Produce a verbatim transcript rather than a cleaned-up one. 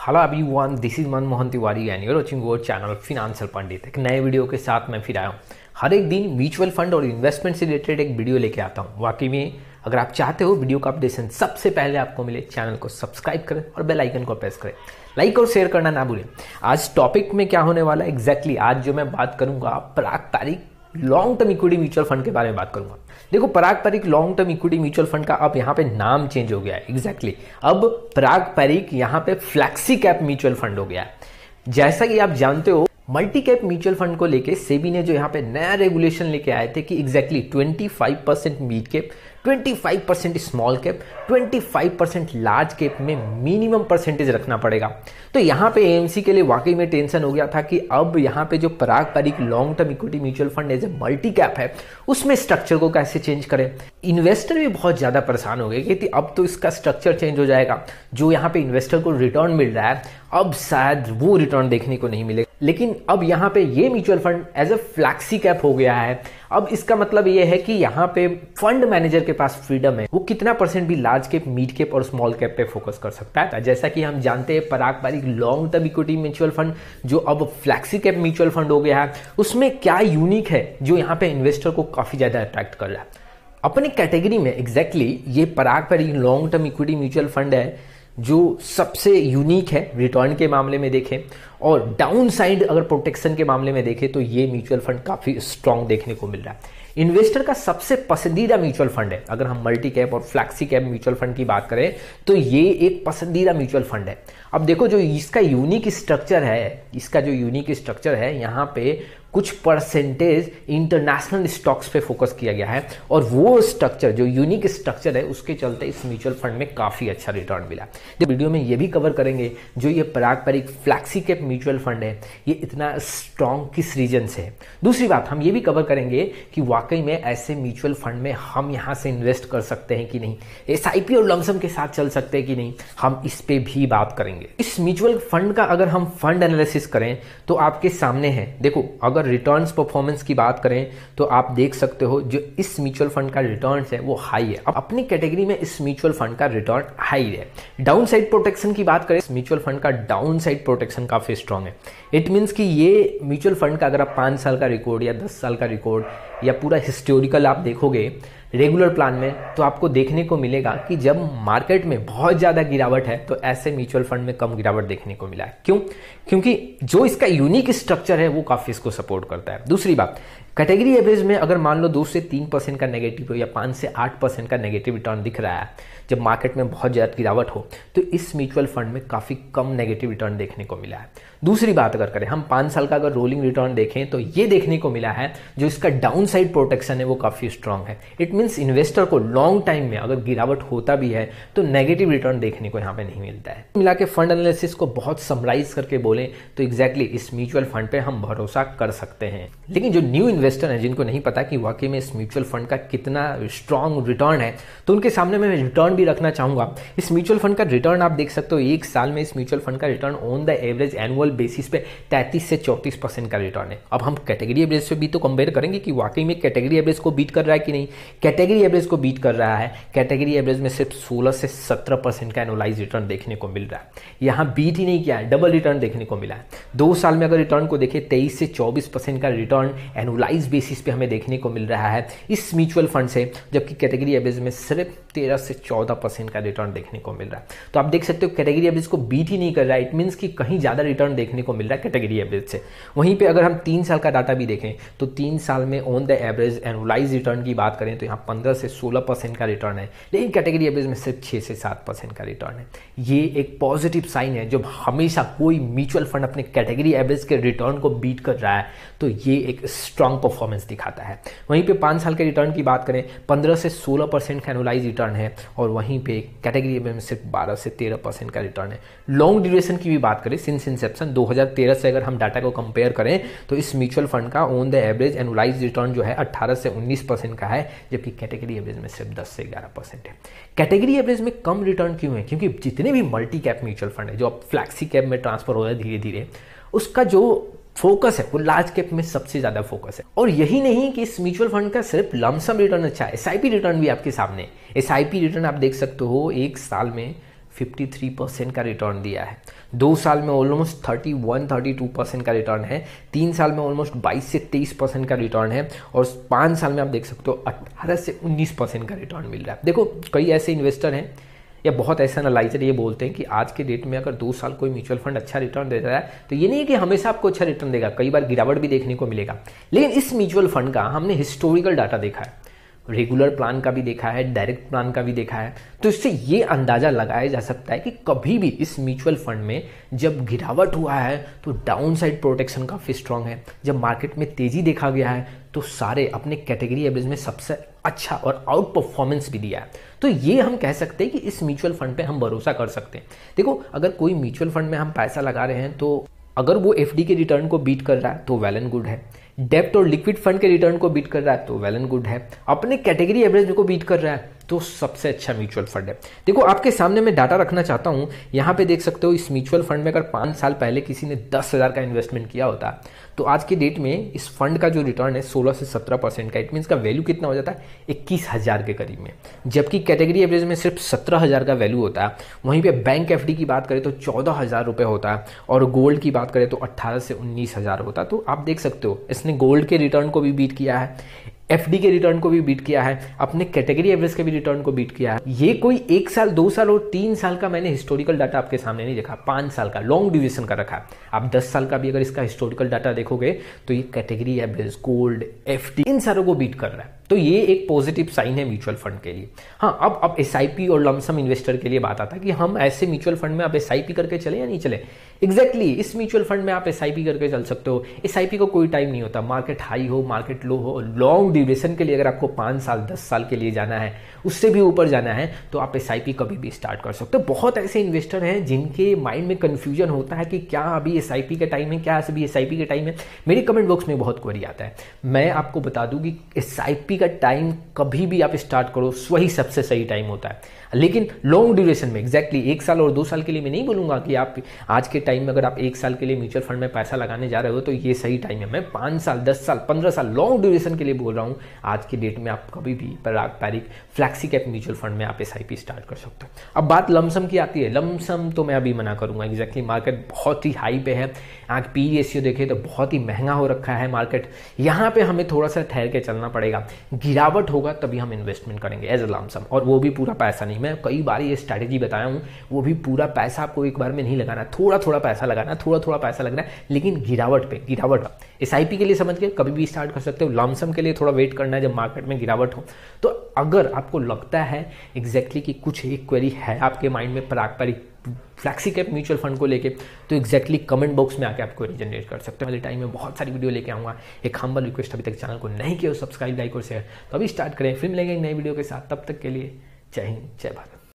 Hello everyone, this is Manmohan Tiwari and you are watching our channel financial Pandit. एक नए video के साथ मैं फिर आया हूँ। हर एक दिन म्यूचुअल फंड और इन्वेस्टमेंट से रिलेटेड एक वीडियो लेके आता हूँ। वाकई में अगर आप चाहते हो वीडियो का अपडेशन सबसे पहले आपको मिले, चैनल को सब्सक्राइब करें और बेल आइकन को प्रेस करें। लाइक और शेयर करना ना भूलें। आज टॉपिक में क्या होने वाला है एग्जैक्टली exactly, आज जो मैं बात करूंगा पारंपरिक long term equity mutual fund के बारे में बात करूंगा। देखो, पारंपरिक long term equity mutual fund का अब यहाँ पे नाम चेंज हो गया है। एग्जैक्टली exactly, अब पारंपरिक यहाँ पे फ्लैक्सी कैप म्यूचुअल फंड हो गया है। जैसा कि आप जानते हो, मल्टी कैप म्यूचुअल फंड को लेके सेबी ने जो यहाँ पे नया रेगुलेशन लेके आए थे कि एग्जैक्टली पच्चीस परसेंट मिड कैप, पच्चीस परसेंट स्मॉल कैप, पच्चीस परसेंट लार्ज कैप में मिनिमम परसेंटेज रखना पड़ेगा। तो यहाँ पे एएमसी के लिए वाकई में टेंशन हो गया था कि अब यहाँ पे जो पारंपरिक long term equity mutual fund as a multi cap है उसमें स्ट्रक्चर को कैसे चेंज करें। इन्वेस्टर भी बहुत ज्यादा परेशान हो गए कि अब तो इसका स्ट्रक्चर चेंज हो जाएगा, जो यहाँ पे इन्वेस्टर को रिटर्न मिल रहा है अब शायद वो रिटर्न देखने को नहीं मिलेगा। लेकिन अब यहाँ पे ये mutual fund as a flexi cap हो गया है। अब इसका मतलब ये है कि यहाँ पे फंड मैनेजर के पास फ्रीडम है, वो कितना परसेंट भी लार्ज कैप, मिड कैप और स्मॉल कैप पे फोकस कर सकता है। जैसा कि हम जानते हैं पारंपरिक long term equity mutual fund जो अब फ्लैक्सी कैप म्यूचुअल फंड हो गया है, उसमें क्या यूनिक है जो यहाँ पे इन्वेस्टर को काफी ज्यादा अट्रैक्ट कर रहा है अपनी कैटेगरी में। एग्जैक्टली exactly, ये पारंपरिक long term equity mutual fund है जो सबसे यूनिक है रिटर्न के मामले में देखें, और डाउन साइड अगर प्रोटेक्शन के मामले में देखें तो ये म्यूचुअल फंड काफी स्ट्रांग देखने को मिल रहा है। इन्वेस्टर का सबसे पसंदीदा म्यूचुअल फंड है। अगर हम मल्टी कैप और फ्लैक्सी कैप म्यूचुअल फंड की बात करें तो ये एक पसंदीदा म्यूचुअल फंड है। अब देखो, जो इसका यूनिक स्ट्रक्चर है इसका जो यूनिक स्ट्रक्चर है यहाँ पे कुछ परसेंटेज इंटरनेशनल स्टॉक्स पे फोकस किया गया है, और वो स्ट्रक्चर जो यूनिक स्ट्रक्चर है उसके चलते इस म्यूचुअल फंड में काफी अच्छा रिटर्न मिला। वीडियो में ये भी कवर करेंगे जो ये पारंपरिक फ्लैक्सी कैप म्यूचुअल फंड है ये इतना स्ट्रॉन्ग किस रीजन से है। दूसरी बात हम ये भी कवर करेंगे कि वाकई में ऐसे म्यूचुअल फंड में हम यहाँ से इन्वेस्ट कर सकते हैं कि नहीं, एसआईपी और लमसम के साथ चल सकते हैं कि नहीं, हम इस पे भी बात करेंगे। इस म्यूचुअल फंड का अगर हम फंड एनालिसिस करें तो आपके सामने है। देखो, अगर रिटर्न्स परफॉर्मेंस की बात करें तो आप देख सकते हो जो इस म्यूचुअल फंड का रिटर्न्स है वो हाई है। अब अपनी कैटेगरी में इस म्यूचुअल फंड का रिटर्न हाई है। डाउन साइड प्रोटेक्शन की बात करें, इस म्यूचुअल फंड का डाउन साइड प्रोटेक्शन काफी स्ट्रांग है। इट मींस कि ये म्यूचुअल फंड का अगर आप पांच साल का रिकॉर्ड या दस साल का रिकॉर्ड या पूरा हिस्टोरिकल आप देखोगे रेगुलर प्लान में, तो आपको देखने को मिलेगा कि जब मार्केट में बहुत ज्यादा गिरावट है तो ऐसे म्यूचुअल फंड में कम गिरावट देखने को मिला है। क्यों? क्योंकि जो इसका यूनिक स्ट्रक्चर है वो काफी इसको सपोर्ट करता है। दूसरी बात, कैटेगरी एवरेज में अगर मान लो दो से तीन परसेंट का नेगेटिव हो या पांच से आठ परसेंट का नेगेटिव रिटर्न दिख रहा है जब मार्केट में बहुत ज्यादा गिरावट हो, तो इस म्यूचुअल फंड में काफी कम नेगेटिव रिटर्न देखने को मिला है। दूसरी बात अगर करें हम पांच साल का अगर रोलिंग रिटर्न देखें तो ये देखने को मिला है जो इसका डाउन साइड प्रोटेक्शन है वो काफी स्ट्रांग है। इट मींस इन्वेस्टर को लॉन्ग टाइम में अगर गिरावट होता भी है तो नेगेटिव रिटर्न देखने को यहाँ पे नहीं मिलता है। मिला के फंड एनालिसिस को बहुत समराइज करके बोले तो एग्जैक्टली इस म्यूचुअल फंड पे हम भरोसा कर सकते हैं। लेकिन जो न्यू इन्वेस्टर है जिनको नहीं पता कि वाकई में इस म्यूचुअल फंड का कितना स्ट्रांग रिटर्न है, तो उनके सामने मैं रिटर्न भी रखना चाहूंगा। इस म्यूचुअल फंड का रिटर्न आप देख सकते हो, एक साल में इस म्यूचुअल फंड का return on the average annual basis पे तैंतीस से चौंतीस परसेंट का रिटर्न है। अब हम कैटेगरी एवरेज से भी तो कंपेयर करेंगे कि वाकई में कैटेगरी एवरेज को बीट कर रहा है कि नहीं। कैटेगरी एवरेज को बीट कर रहा है। कैटेगरी एवरेज में सिर्फ सोलह से सत्रह परसेंट का एनुअलाइज रिटर्न देखने को मिल रहा है। यहाँ बीट ही नहीं किया है, डबल रिटर्न देखने को मिला है। दो साल में अगर रिटर्न को देखें तेईस से चौबीस परसेंट का रिटर्न एनुअलाइज बेसिस पे हमें देखने को मिल रहा है इस म्यूचुअल फंड से, जबकि कैटेगरी एवरेज में सिर्फ तेरह से चौदह परसेंट का रिटर्न देखने को मिल रहा है। तो आप देख सकते हो कैटेगरी एवरेज को बीट ही नहीं कर रहा है। इट मींस कि कहीं ज्यादा रिटर्न देखने को मिल रहा है कैटेगरी एवरेज से। वहीं पे अगर हम तीन साल का डाटा भी देखें तो तीन साल में on the average annualise return की बात करें तो यहाँ पंद्रह से सोलह परसेंट का रिटर्न है, लेकिन कैटेगरी एवरेज में सिर्फ छह से सात परसेंट का रिटर्न है। ये एक पॉजिटिव साइन है। जब हमेशा कोई म्यूचुअल फंड अपने कैटेगरी एवरेज के रिटर्न को बीट कर रहा है तो ये एक स्ट्रांग परफॉर्मेंस दिखाता है। वहीं पे पांच साल के रिटर्न की बात करें पंद्रह से सोलह परसेंट का एनुअलाइज रिटर्न है, और वहीं पे कैटेगरी एवरेज में सिर्फ बारह से तेरह परसेंट का रिटर्न है। लॉन्ग ड्यूरेशन की भी बात करें, सिंस इंसेप्शन दो हज़ार तेरह से अगर हम डाटा को कंपेयर करें तो इस म्यूचुअल फंड का on the average annualise return जो है अठारह से उन्नीस परसेंट का है, जबकि कैटेगरी एवरेज में सिर्फ दस से ग्यारह परसेंट है। कैटेगरी एवरेज में कम रिटर्न क्यों है? क्योंकि जितने भी मल्टी कैप म्यूचुअल फंड है जो अब फ्लैक्सी कैप में ट्रांसफर हो रहा है धीरे धीरे, उसका जो फोकस है वो लार्ज कैप में सबसे ज्यादा फोकस है। और यही नहीं कि इस म्यूचुअल फंड का सिर्फ लमसम रिटर्न अच्छा है, एसआईपी रिटर्न भी आपके सामने। एसआईपी रिटर्न आप देख सकते हो एक साल में तिरेपन परसेंट का रिटर्न दिया है। दो साल में ऑलमोस्ट इकतीस बत्तीस परसेंट का रिटर्न है। तीन साल में ऑलमोस्ट बाईस से तेईस परसेंट का रिटर्न है और पाँच साल में आप देख सकते हो अठारह से उन्नीस परसेंट का रिटर्न मिल रहा है। देखो कई ऐसे इन्वेस्टर हैं या बहुत ऐसे एनालाइजर ये बोलते हैं कि आज के डेट में अगर दो साल कोई म्यूचुअल फंड अच्छा रिटर्न दे रहा है तो ये नहीं है कि हमेशा आपको अच्छा रिटर्न देगा, कई बार गिरावट भी देखने को मिलेगा। लेकिन इस म्यूचुअल फंड का हमने हिस्टोरिकल डाटा देखा है, रेगुलर प्लान का भी देखा है, डायरेक्ट प्लान का भी देखा है, तो इससे ये अंदाजा लगाया जा सकता है कि कभी भी इस म्यूचुअल फंड में जब गिरावट हुआ है तो डाउन साइड प्रोटेक्शन काफ़ी स्ट्रांग है। जब मार्केट में तेजी देखा गया है तो सारे अपने कैटेगरी एवरेज में सबसे अच्छा और आउट परफॉर्मेंस भी दिया है। तो ये हम कह सकते हैं कि इस म्यूचुअल फंड पे हम भरोसा कर सकते हैं। देखो अगर कोई म्यूचुअल फंड में हम पैसा लगा रहे हैं तो अगर वो एफडी के रिटर्न को बीट कर रहा है तो वेल एंड गुड है, डेप्ट और लिक्विड फंड के रिटर्न को बीट कर रहा है तो वेल एंड गुड है, अपने कैटेगरी एवरेज को बीट कर रहा है तो सबसे अच्छा म्यूचुअल फंड है। देखो आपके सामने मैं डाटा रखना चाहता हूं, यहाँ पे देख सकते हो इस म्यूचुअल फंड में अगर पाँच साल पहले किसी ने दस हज़ार का इन्वेस्टमेंट किया होता तो आज की डेट में इस फंड का जो रिटर्न है सोलह से सत्रह परसेंट का, इट मीन्स का वैल्यू कितना हो जाता है इक्कीस हज़ार के करीब में, जबकि कैटेगरी एवरेज में सिर्फ सत्रह हज़ार का वैल्यू होता है। वहीं पे बैंक एफडी की बात करें तो चौदह हज़ार रुपये होता है और गोल्ड की बात करें तो अट्ठारह से उन्नीस हज़ार होता है। तो आप देख सकते हो इसने गोल्ड के रिटर्न को भी बीट किया है, एफडी के रिटर्न को भी बीट किया है, अपने कैटेगरी एवरेज के भी रिटर्न को बीट किया है। ये कोई एक साल दो साल और तीन साल का मैंने हिस्टोरिकल डाटा आपके सामने नहीं देखा, पाँच साल का लॉन्ग ड्यूरेशन का रखा। आप दस साल का भी अगर इसका हिस्टोरिकल डाटा देखोगे तो ये कैटेगरी एवरेज, गोल्ड, एफडी इन सारों को बीट कर रहा है। तो ये एक पॉजिटिव साइन है म्यूचुअल फंड के लिए। हाँ, अब अब एसआईपी और लमसम इन्वेस्टर के लिए बात आता है कि हम ऐसे म्यूचुअल फंड में आप एसआईपी करके चले या नहीं चले। एग्जैक्टली exactly, इस म्यूचुअल फंड में आप एसआईपी करके चल सकते हो। एसआईपी को कोई टाइम नहीं होता, मार्केट हाई हो मार्केट लो हो, लॉन्ग ड्यूरेशन के लिए अगर आपको पाँच साल दस साल के लिए जाना है, उससे भी ऊपर जाना है तो आप एसआईपी कभी भी स्टार्ट कर सकते हो। बहुत ऐसे इन्वेस्टर हैं जिनके माइंड में कंफ्यूजन होता है कि क्या अभी एसआईपी का टाइम है, क्या अभी एसआईपी का टाइम है। मेरे कमेंट बॉक्स में बहुत क्वेरी आता है। मैं आपको बता दूं कि एसआईपी का टाइम कभी भी आप स्टार्ट करो वही सबसे सही टाइम होता है, लेकिन लॉन्ग ड्यूरेशन में एग्जैक्टली exactly एक साल और दो साल के लिए मैं नहीं बोलूंगा कि आप आज के टाइम में अगर आप एक साल के लिए म्यूचुअल फंड में पैसा लगाने जा रहे हो तो ये सही टाइम है। मैं पाँच साल दस साल पंद्रह साल लॉन्ग ड्यूरेशन के लिए बोल रहा हूँ। आज की डेट में आप कभी भी पारंपरिक फ्लैक्सी कैप म्यूचुअल फंड में आप एसआईपी स्टार्ट कर सकते हो। अब बात लमसम की आती है, लमसम तो मैं अभी मना करूंगा। एग्जैक्टली मार्केट बहुत ही हाई पे है, आज पी रेशियो देखे तो बहुत ही महंगा हो रखा है मार्केट। यहाँ पे हमें थोड़ा सा ठहर के चलना पड़ेगा, गिरावट होगा तभी हम इन्वेस्टमेंट करेंगे एज अ लमसम, और वो भी पूरा पैसा नहीं। मैं कई बार ये स्ट्रैटेजी बताया हूँ, वो भी पूरा पैसा आपको एक बार में नहीं लगाना, थोड़ा थोड़ा पैसा लगाना, थोड़ा थोड़ा पैसा लगना है, लेकिन गिरावट पे गिरावट। एसआईपी के लिए समझ के कभी भी स्टार्ट कर सकते हो, लमसम के लिए थोड़ा वेट करना है जब मार्केट में गिरावट हो। तो अगर आपको लगता है एग्जैक्टली कि कुछ एक क्वेरी है आपके माइंड में पारंपरिक फ्लैक्सी कैप म्यूचुअल फंड को लेके, तो एक्जैक्टली कमेंट बॉक्स में आके आपको जनरेट कर सकते हो। वाले टाइम में बहुत सारी वीडियो लेके आऊँगा। एक हम्बल रिक्वेस्ट, अभी तक चैनल को नहीं किया हो सब्सक्राइब, लाइक और शेयर, तो अभी स्टार्ट करें। फिर मिलेंगे एक नई वीडियो के साथ, तब तक के लिए जय हिंद जय भारत।